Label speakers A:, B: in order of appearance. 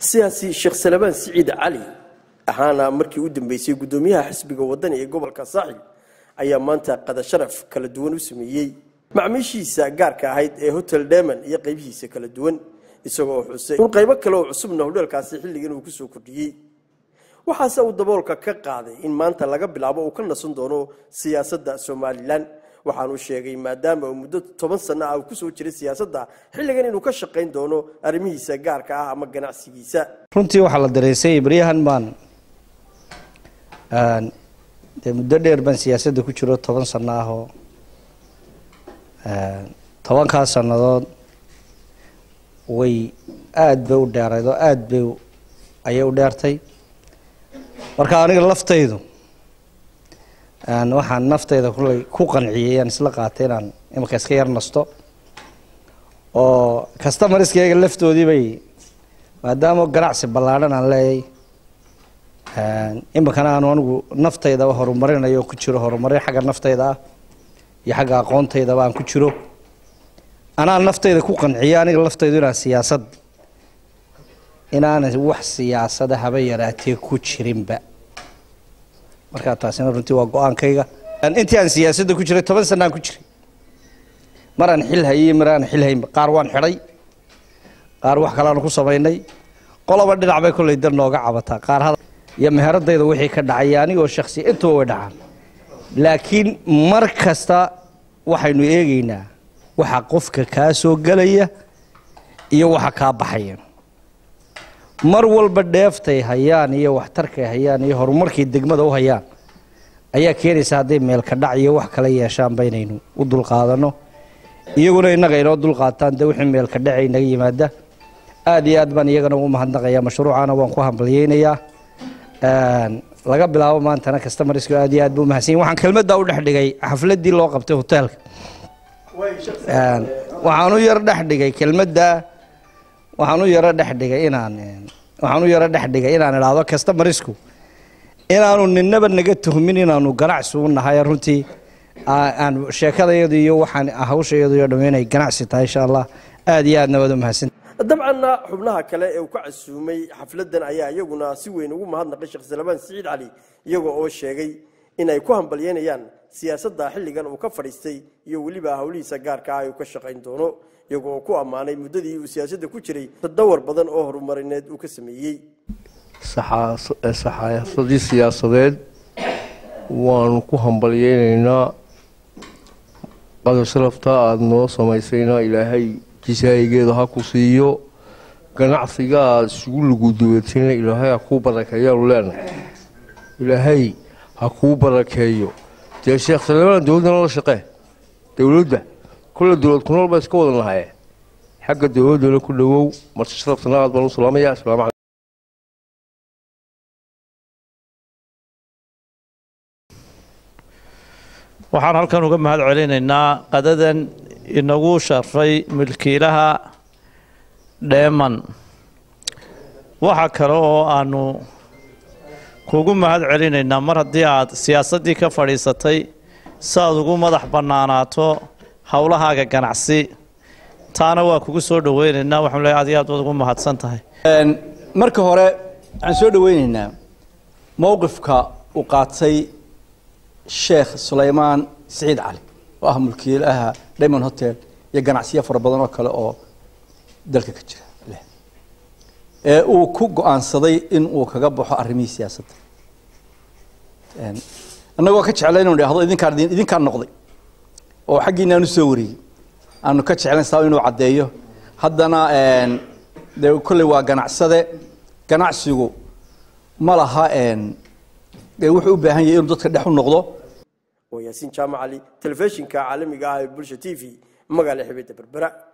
A: siyaasi Sheekh Salabaan Siciid Cali ahaana markii uu dambeysay gudoomiyaha xisbiga wadani ee gobolka Saaxil ayaa maanta qada sharaf kala duwan u sameeyay macmiishiisa gaarka ahayd ee Hotel Diamond iyo qaybihiisa kala duwan isagoo xusay in qaybo kale oo cusubna hudheelkaasi xilligan uu ku soo kordhiyay waxaase uu daboolka ka qaaday in maanta laga bilaabo uu ka nasan doono siyaasadda Soomaaliland waxaanu sheegay maadaama uu muddo 10 sano ah ku soo jiray siyaasadda xilligan inuu ka shaqeyn doono arrimihiisa gaarka ah ama ganacsigiisa
B: runtii waxa la dareesay Ibrahim baan muddo dheer baan siyaasadda ku jiro 10 sano ah oo 10 ka sanadood way aad bay u dheeraydo aad bay ayay u dheertay marka aniga laftaydu waxaan naftayda ku qanciyay aan isla qaatay inaan imika iska yar nasto oo customerskayga laftoodii bay maadaama ganacsi ballaaran aan leeyahay imikana aan anigu naftayda horumarinayo ku jiro horumarin xagga naftayda iyo xagga aqoontayda aan ku jiro anaa naftayda ku qanciyay aniga laftaydu inaan siyaasad inaan wax siyaasada haba yaraatee ku jirinba marka taasina runtii waa go'aankayga intii aan siyaasadda ku jiray 10 sano aan ku jiray maraan xil hayay maraan xil hayay qaar waan xiray qaar wax kale aan ku sameynay qolaba dhinac bay kulay dar nooga cabata qaar hada iyo meheradayda wixii ka dhacay anigoo shakhsi inta way dhacaan laakiin mar kasta waxaynu eegaynaa waxa qofka ka soo galaya iyo waxa ka baxaya mar walba dheeftay hayaan iyo waxtarkay hayaan iyo horumarkii degmada u hayaan ayaa keenaysa haday meel ka dhac iyo wax kala yeeshaan baynaynu u dul qaadano iyaguna inaga inoo dul qaataan wixii meel ka dhacay naga yimaada aad iyo aad baan iyagana ugu mahadnaqayaa mashruucana waan ku hambalyeeynaa laga bilaabo maantana customerska aad iyo aad buu mahadsan waxaan kelmadda u dhaxdhigay xafladii loo qabtay hotelka waxaan u yar dhaxdhigay kelmadda waxaan u yara dhaxdhigay inaan ilaado customersku inaanu ninaba naga tuhmin inaanu ganacsi u nahay runtii aan sheekadayadu iyo waxaan hawshayadu iyo dhameynay ganacsi tahay insha Allah aad iyo aad nabad mahadsan
A: dabcan xubnaha kale ee uu ka casuumay xafladan ayaa iyaguna si weyn ugu mahadnaqay Sheekh Salabaan Siciid Cali iyagoo oo sheegay inay ku hambalyeynayaan siyaasadda xilligan uu ka fadhiistay iyo waliba hawlihiisa gaarka ah uu ka shaqeyn doono iyagoo ku amaanay muddadii uu siyaasadda ku jiray tadawar badan oo horumarineed uu ka sameeyay
C: saxaasadii siyaasadeed waan ku hambalyeeynaa qadar sharafta aad noo samaysayna ilaahay jisaayigeeda ha ku siiyo ganacsiga aad isugu lugu duwatina ilaahay ha kuu barakeeyaanu leenahay ilaahay ha kuu barakeeyo dee Sheekh Salabaan dowladana la shaqee dowladda كل دولة كنول بس كودنا هاي حق الدولة دولة كل جو مرتشرف صناعة بنو سلامية السلام عليكم
D: waxaan halkan uga mahad celinaynaa qadadan inagu sharfay milkiilaha Diamond waxa kale oo aanu kugu mahad celinaynaa mar haddii aad siyaasadii ka fadhiisatay saad ugu madax banaanaato hawlahaaga ganacsi taana waa kugu soo dhaweynaynaa waxaan leeyahay aad ugu mahadsan tahay
E: marka hore aan soo dhaweynaynaa mowqifka uu qaatay Sheekh Salabaan Siciid Cali oo ah mulkiilaha Diamond Hotel iyo ganacsiyo fara badan oo kale oo dalka ka jira uu ku go'aansaday in uu kaga baxo arrimihiisa siyaasadda annagoo ka jeclayno dhahdo idinkaan noqday oo xaqiina aanu soo wariyay aanu ka jeclan sabab inuu cadeeyo haddana kulli waa ganacsade ganacsigu ma laha wuxuu u baahan yahay inuu dadka dhex u noqdo
A: oo Yaasiin Jaamac Ali telefishinka caalamiga ah ee Bulsho TV magaala xibada Berbera